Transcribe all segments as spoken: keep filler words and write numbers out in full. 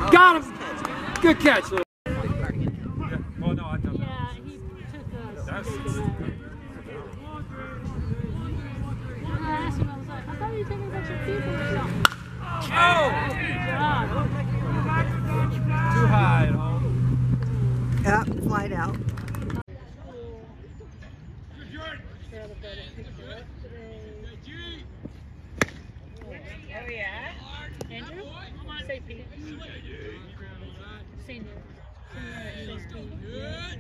Got him! Good catch, little. Yeah, well, no, I don't. Yeah, he took a. That's. I asked him, I was like, I thought you were thinking about your people or something. Oh! Too high at home. Yep, flight out. Oh yeah. Andrew? Say Pete. Senior. Senior. Senior.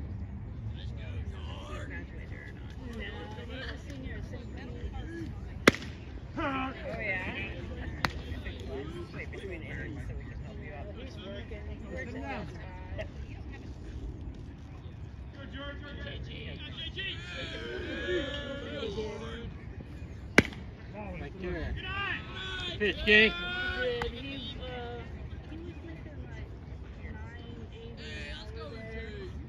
Oh yeah. Wait between innings so we can help you out. He's working. He's working now. Right there. Pitch, Kenny. He did. He, uh, he was making like nine eighty an hour there.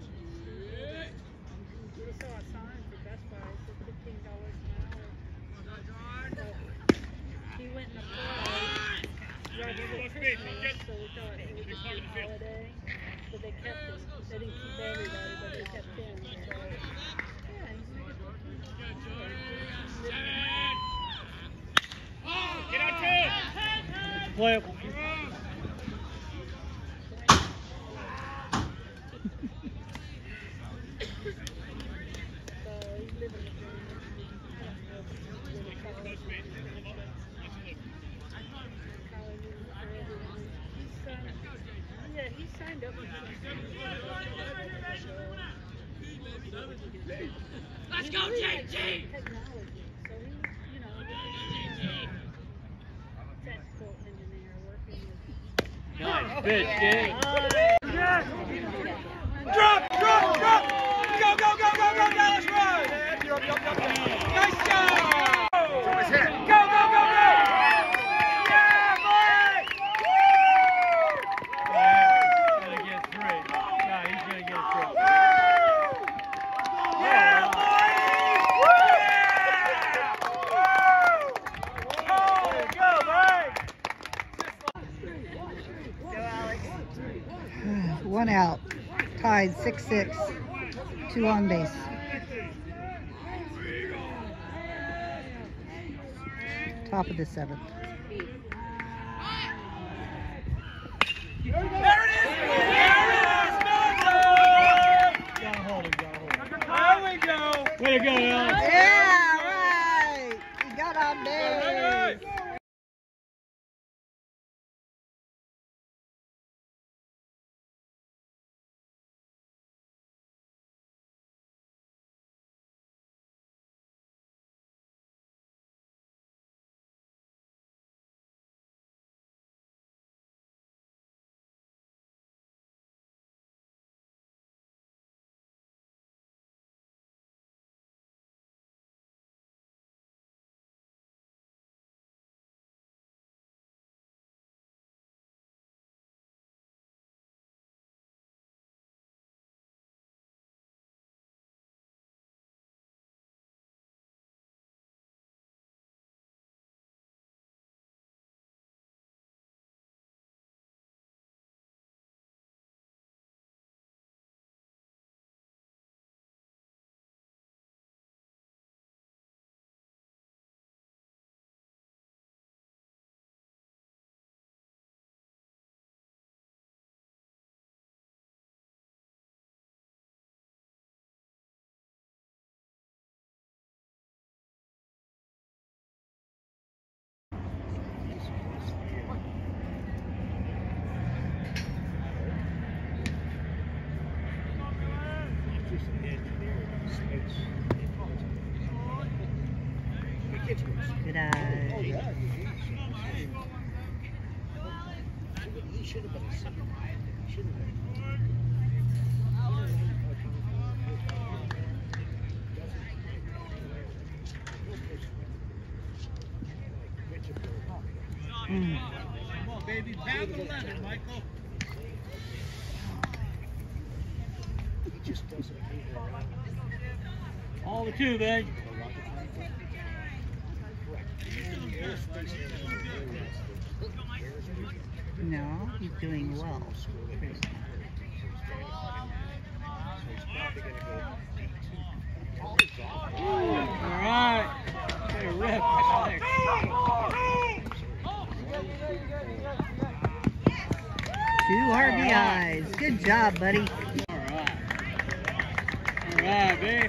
We saw a sign for Best Buy. It said fifteen dollars an hour. So he went and applied right before Christmas, so we thought it would just be a holiday. But they kept him. They didn't keep everybody, but they kept him. So, yeah, he's making fifteen dollars. Get out two! Playable. Yeah, he signed up with Let's go, J G! Technology. So he, you know, technical engineer working with. Nice pitch, Kenny. Uh, Drop, drop, drop! Go, go, go, go, go, Dallas, run! Nice job! Go, go, go, go! Yeah, boy! Woo! He's gonna get three. No, he's gonna get a three. Yeah, boy! Woo! Oh, go, boy! Go, Alex. One out. Tied six six. Two on base. Top of the seventh. There it is! There it is! Gotta hold him, gotta hold him. There we go! Way to go, Alex. Yeah, right! You got on base. Good eye. Oh, yeah. He should have been a second. He should have been. Mm. Come on, baby. Pound the lemon, Michael. He just doesn't move around. All the two, babe. No, he's doing well. All right. Get a rip. Two R B Is. Good job, buddy. All right. All right, babe.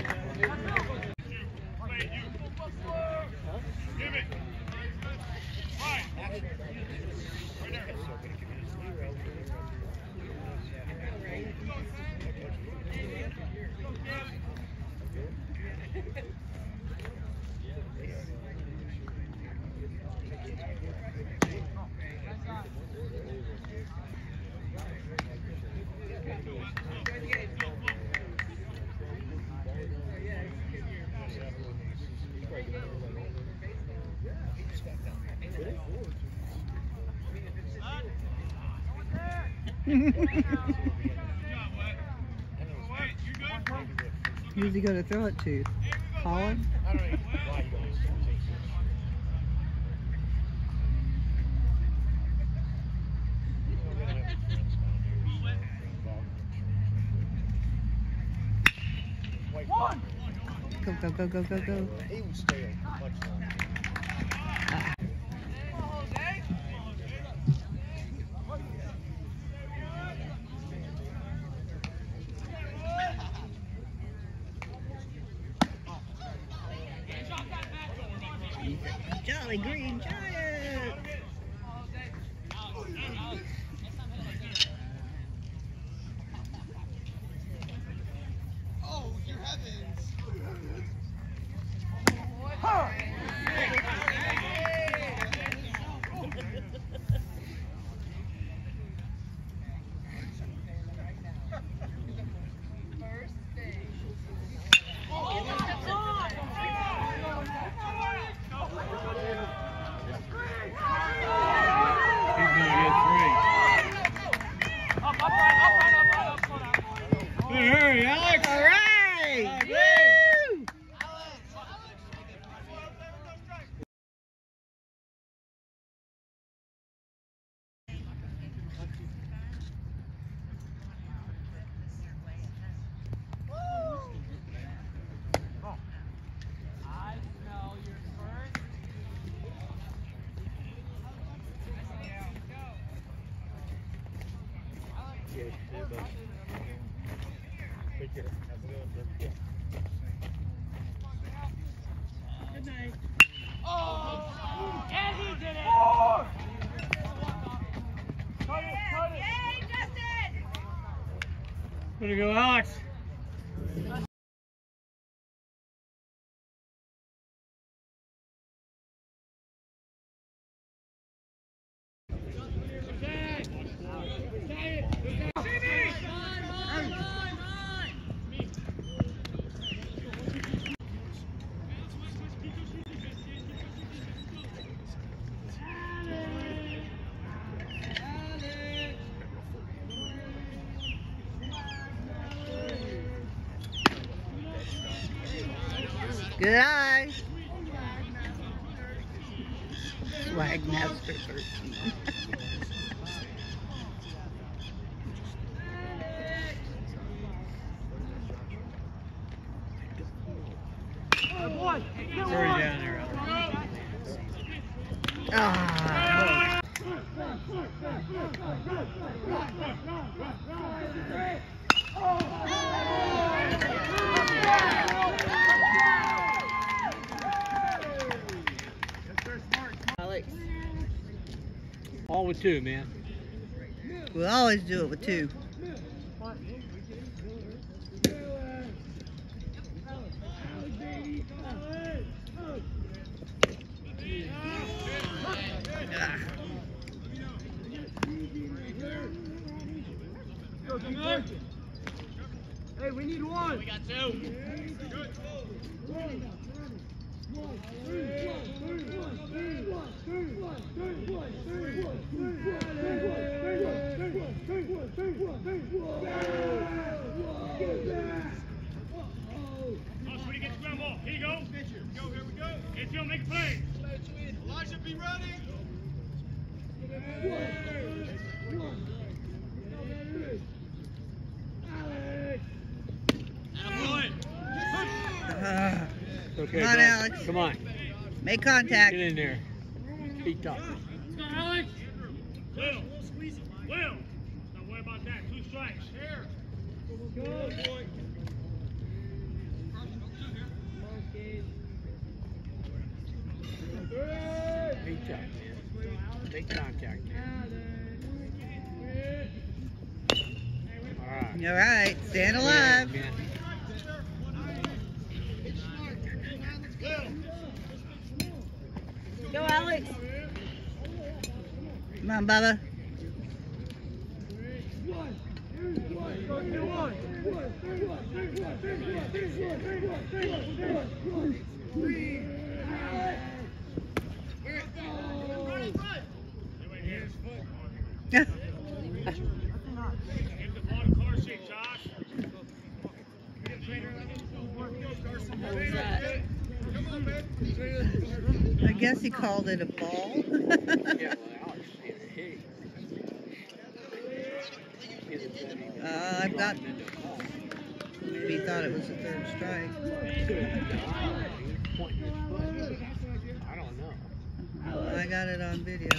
Who's he going to throw it to? Hollins? Go, go, go, go, go, go. He would stay much longer. Jolly Green Giant! Oh, dear heavens! Hurry, Alex! All right! Woo! Take care. Have a good one. Good night. Oh! And he did it! Cut it, cut it! Yay, Justin! Way to go, Alex! Good eye. Swag Master thirteen. It's already down there. Ah. Alex. All with two, man. We always do it with two. Hey, we need one. We got two. When he gets the ground ball, here you go. Go, here we go. It's gonna make a play. Elijah, be ready. Okay, Come on, go. Alex. Come on. Make contact. Get in there. Feet up. Let's go, Alex. Will. Will. Don't worry about that. Two strikes. Here. Go, boy. Feet up, man. Make contact. All right. All right, stand alive. Man. Go, Alex. Come on, Bubba. I guess he called it a ball. Yeah, well, Alex, hey. uh, I've got. Maybe he thought it was a third strike. I don't know. I got it on video.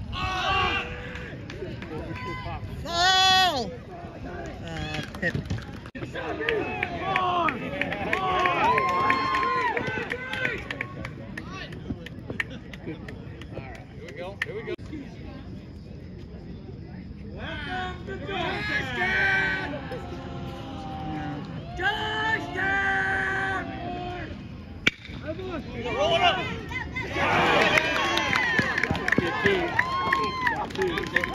Oh! Ball! Uh, Pip. Here we go. Welcome to Touchdown! Touchdown! Roll it up! Good team. Good team.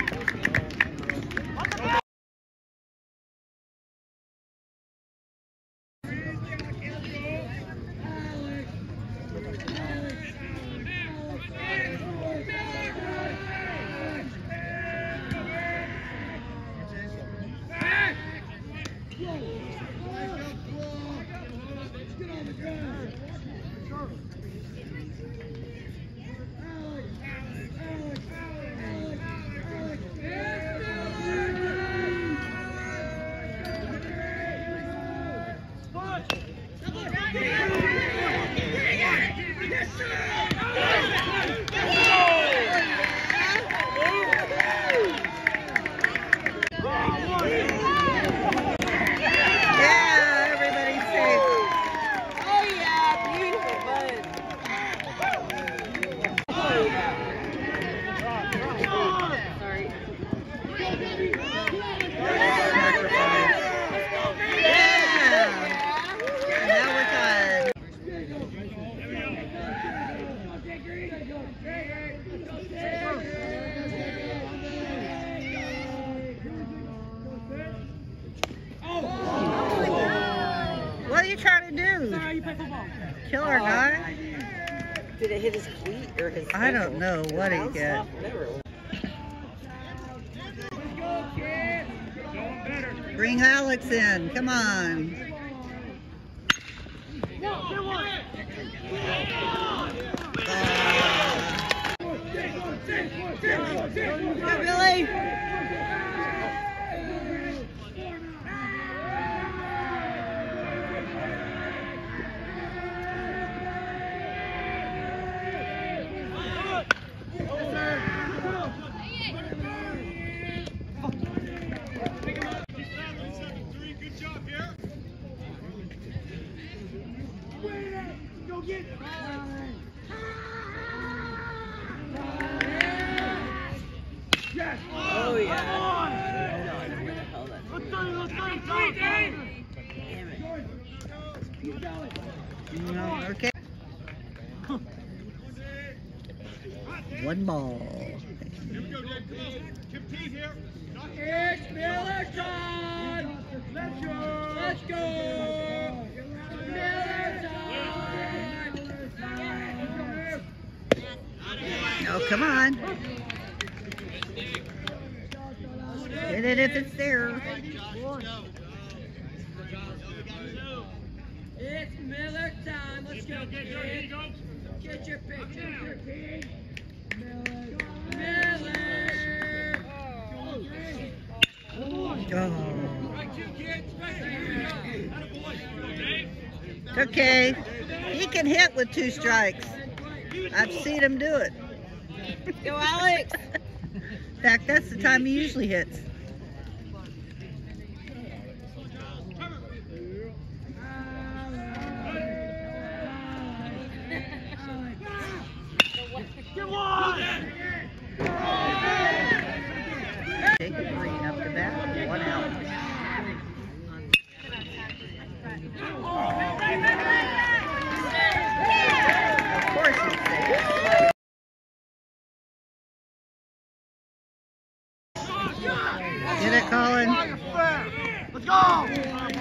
What are you trying to do? Kill our guy? Did it hit his cleat or his I don't know what he got. Bring Alex in. Come on. Go, Billy. Oh, yeah. No, okay. One ball. It's Miller time! Let's go! Let's go! Miller time! Oh, come on. Hit it if it's there. It's Miller time. Let's go, kid. Get your picture. Miller. Oh. It's okay. He can hit with two strikes. I've seen him do it. Go, Alex. In fact, that's the time he usually hits. Jacob Green up to bat, one out. Of course he's safe. Get it, Colin. Let's go!